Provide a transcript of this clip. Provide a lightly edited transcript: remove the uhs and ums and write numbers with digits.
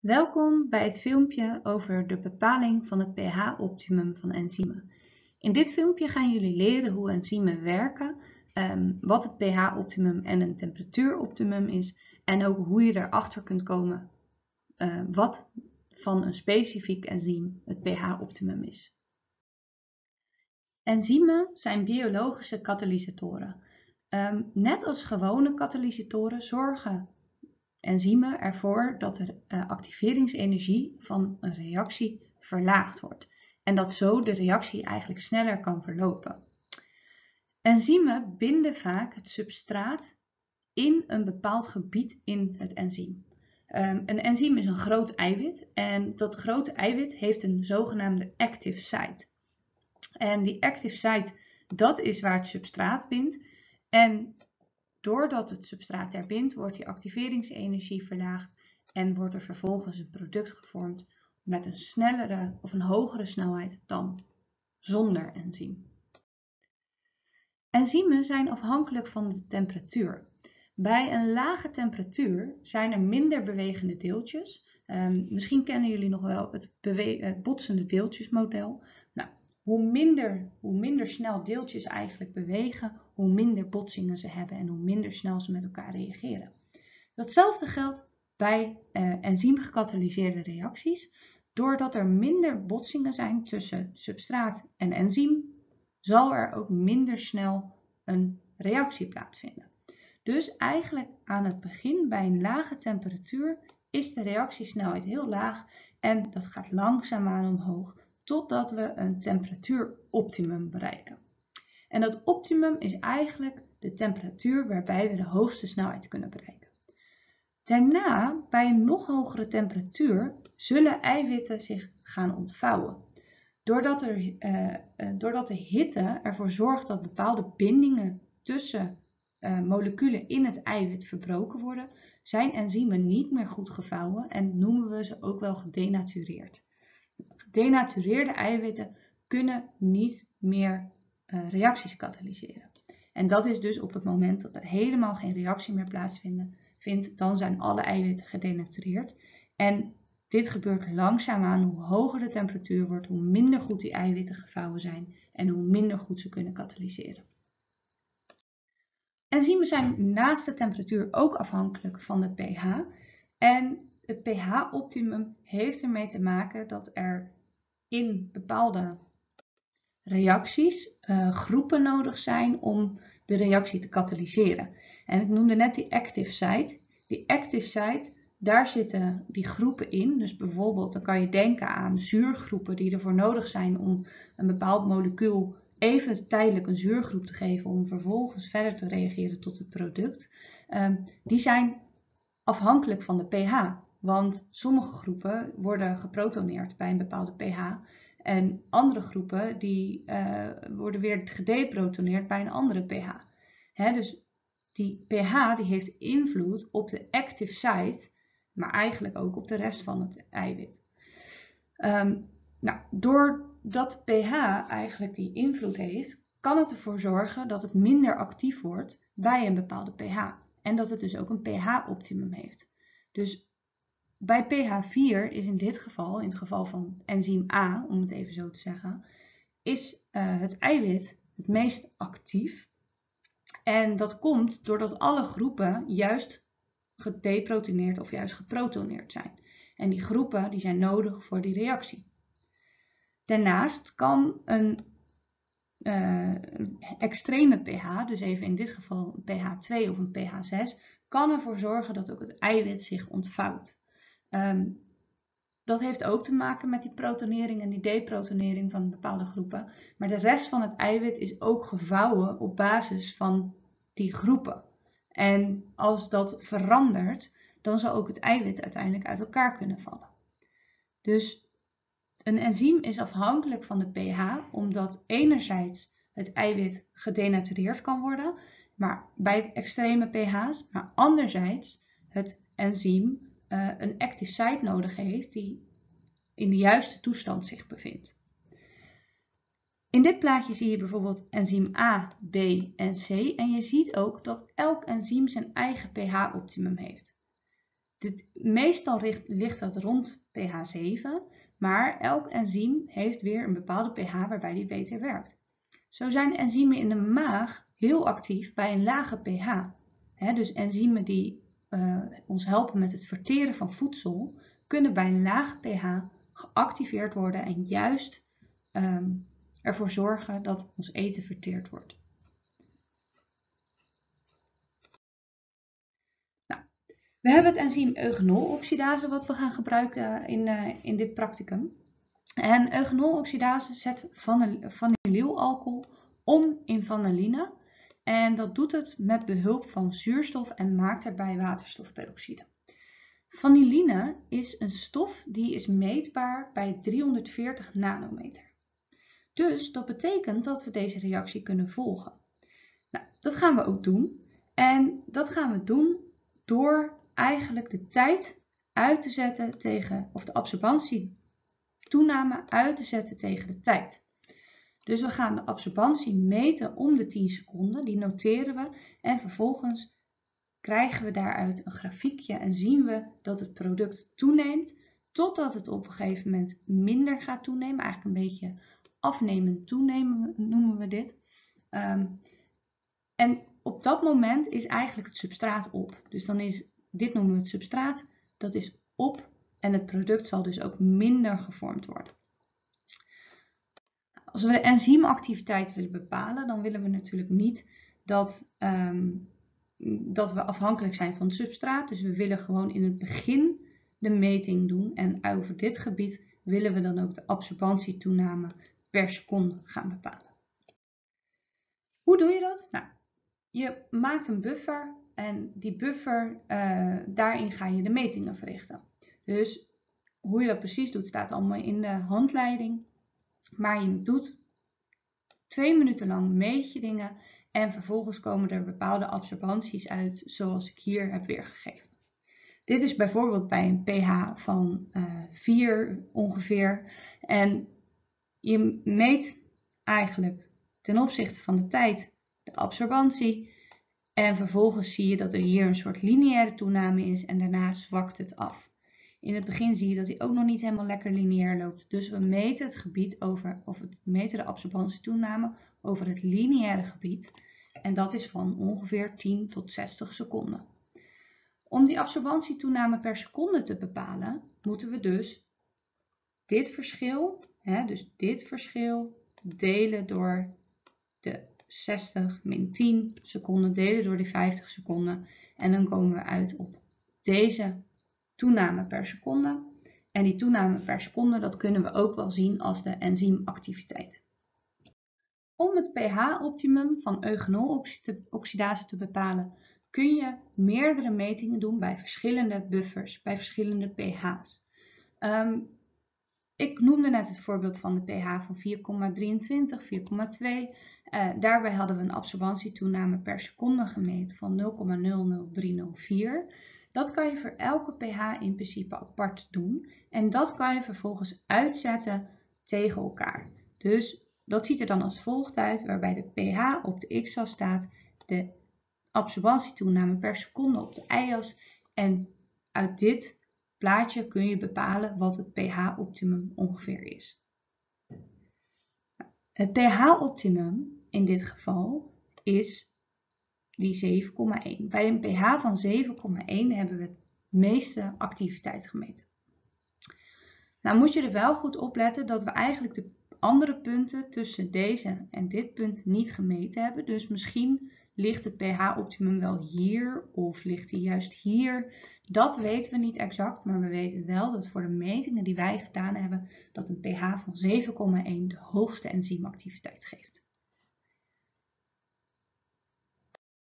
Welkom bij het filmpje over de bepaling van het pH-optimum van enzymen. In dit filmpje gaan jullie leren hoe enzymen werken, wat het pH-optimum en een temperatuuroptimum is en ook hoe je erachter kunt komen wat van een specifiek enzym het pH-optimum is. Enzymen zijn biologische katalysatoren. Net als gewone katalysatoren zorgen enzymen ervoor dat de activeringsenergie van een reactie verlaagd wordt en dat zo de reactie eigenlijk sneller kan verlopen. Enzymen binden vaak het substraat in een bepaald gebied in het enzym. Een enzym is een groot eiwit en dat grote eiwit heeft een zogenaamde active site. En die active site, dat is waar het substraat bindt. En doordat het substraat er bindt, wordt die activeringsenergie verlaagd en wordt er vervolgens een product gevormd met een snellere of een hogere snelheid dan zonder enzym. Enzymen zijn afhankelijk van de temperatuur. Bij een lage temperatuur zijn er minder bewegende deeltjes. Misschien kennen jullie nog wel het botsende deeltjesmodel. Nou, hoe minder snel deeltjes eigenlijk bewegen, hoe minder botsingen ze hebben en hoe minder snel ze met elkaar reageren. Datzelfde geldt bij enzymgekatalyseerde reacties. Doordat er minder botsingen zijn tussen substraat en enzym, zal er ook minder snel een reactie plaatsvinden. Dus eigenlijk aan het begin bij een lage temperatuur is de reactiesnelheid heel laag en dat gaat langzaamaan omhoog totdat we een temperatuuroptimum bereiken. En dat optimum is eigenlijk de temperatuur waarbij we de hoogste snelheid kunnen bereiken. Daarna, bij een nog hogere temperatuur, zullen eiwitten zich gaan ontvouwen. Doordat de hitte ervoor zorgt dat bepaalde bindingen tussen moleculen in het eiwit verbroken worden, zijn enzymen niet meer goed gevouwen en noemen we ze ook wel gedenatureerd. Gedenatureerde eiwitten kunnen niet meer reacties katalyseren. En dat is dus op het moment dat er helemaal geen reactie meer plaatsvindt, dan zijn alle eiwitten gedenatureerd. En dit gebeurt langzaamaan. Hoe hoger de temperatuur wordt, hoe minder goed die eiwitten gevouwen zijn en hoe minder goed ze kunnen katalyseren. Enzymen zijn naast de temperatuur ook afhankelijk van het pH. En het pH-optimum heeft ermee te maken dat er in bepaalde reacties groepen nodig zijn om de reactie te katalyseren. En ik noemde net die active site. Die active site, daar zitten die groepen in. Dus bijvoorbeeld dan kan je denken aan zuurgroepen die ervoor nodig zijn om een bepaald molecuul even tijdelijk een zuurgroep te geven om vervolgens verder te reageren tot het product. Die zijn afhankelijk van de pH. Want sommige groepen worden geprotoneerd bij een bepaalde pH. En andere groepen die worden weer gedeprotoneerd bij een andere pH. Dus die pH die heeft invloed op de active site, maar eigenlijk ook op de rest van het eiwit. Doordat pH eigenlijk die invloed heeft, kan het ervoor zorgen dat het minder actief wordt bij een bepaalde pH. En dat het dus ook een pH-optimum heeft. Dus bij pH 4 is in dit geval, in het geval van enzym A, om het even zo te zeggen, is het eiwit het meest actief. En dat komt doordat alle groepen juist gedeprotoneerd of juist geprotoneerd zijn. En die groepen die zijn nodig voor die reactie. Daarnaast kan een extreme pH, dus even in dit geval een pH 2 of een pH 6, kan ervoor zorgen dat ook het eiwit zich ontvouwt. Dat heeft ook te maken met die protonering en die deprotonering van bepaalde groepen. Maar de rest van het eiwit is ook gevouwen op basis van die groepen. En als dat verandert, dan zal ook het eiwit uiteindelijk uit elkaar kunnen vallen. Dus een enzym is afhankelijk van de pH, omdat enerzijds het eiwit gedenatureerd kan worden, maar bij extreme pH's, maar anderzijds het enzym een active site nodig heeft die in de juiste toestand zich bevindt. In dit plaatje zie je bijvoorbeeld enzym A, B en C en je ziet ook dat elk enzym zijn eigen pH-optimum heeft. Meestal ligt dat rond pH 7, maar elk enzym heeft weer een bepaalde pH waarbij die beter werkt. Zo zijn enzymen in de maag heel actief bij een lage pH. Dus enzymen die ons helpen met het verteren van voedsel, kunnen bij een lage pH geactiveerd worden en juist ervoor zorgen dat ons eten verteerd wordt. Nou, we hebben het enzym eugenoloxidase wat we gaan gebruiken in dit practicum. En eugenoloxidase zet vanillylalcohol om in vanilline. En dat doet het met behulp van zuurstof en maakt erbij waterstofperoxide. Vanilline is een stof die is meetbaar bij 340 nanometer. Dus dat betekent dat we deze reactie kunnen volgen. Nou, dat gaan we ook doen. En dat gaan we doen door eigenlijk de tijd uit te zetten tegen, of de absorbtietoename uit te zetten tegen de tijd. Dus we gaan de absorbantie meten om de 10 seconden, die noteren we en vervolgens krijgen we daaruit een grafiekje en zien we dat het product toeneemt totdat het op een gegeven moment minder gaat toenemen. Eigenlijk een beetje afnemend toenemen noemen we dit. En op dat moment is eigenlijk het substraat op. Dus dan is, dit noemen we het substraat, dat is op en het product zal dus ook minder gevormd worden. Als we de enzymactiviteit willen bepalen, dan willen we natuurlijk niet dat we afhankelijk zijn van het substraat. Dus we willen gewoon in het begin de meting doen. En over dit gebied willen we dan ook de absorbantietoename per seconde gaan bepalen. Hoe doe je dat? Nou, je maakt een buffer en die buffer, daarin ga je de metingen verrichten. Dus hoe je dat precies doet, staat allemaal in de handleiding. Maar je doet 2 minuten lang meet je dingen en vervolgens komen er bepaalde absorbanties uit zoals ik hier heb weergegeven. Dit is bijvoorbeeld bij een pH van 4 ongeveer. En je meet eigenlijk ten opzichte van de tijd de absorbantie. En vervolgens zie je dat er hier een soort lineaire toename is en daarna zwakt het af. In het begin zie je dat hij ook nog niet helemaal lekker lineair loopt. Dus we meten het gebied meten de absorbantietoename over het lineaire gebied. En dat is van ongeveer 10 tot 60 seconden. Om die absorbantietoename per seconde te bepalen, moeten we dus dit verschil delen door de 60 min 10 seconden, delen door die 50 seconden. En dan komen we uit op deze toename per seconde. En die toename per seconde, dat kunnen we ook wel zien als de enzymactiviteit. Om het pH-optimum van eugenoloxidase te bepalen, kun je meerdere metingen doen bij verschillende buffers, bij verschillende pH's. Ik noemde net het voorbeeld van de pH van 4,23, 4,2. Daarbij hadden we een absorbantietoename per seconde gemeten van 0,00304. Dat kan je voor elke pH in principe apart doen. En dat kan je vervolgens uitzetten tegen elkaar. Dus dat ziet er dan als volgt uit, waarbij de pH op de x-as staat, de absorbantietoename per seconde op de y-as. En uit dit plaatje kun je bepalen wat het pH-optimum ongeveer is. Het pH-optimum in dit geval is die 7,1. Bij een pH van 7,1 hebben we het meeste activiteit gemeten. Nou moet je er wel goed op letten dat we eigenlijk de andere punten tussen deze en dit punt niet gemeten hebben. Dus misschien ligt het pH-optimum wel hier of ligt hij juist hier. Dat weten we niet exact, maar we weten wel dat voor de metingen die wij gedaan hebben, dat een pH van 7,1 de hoogste enzymactiviteit geeft.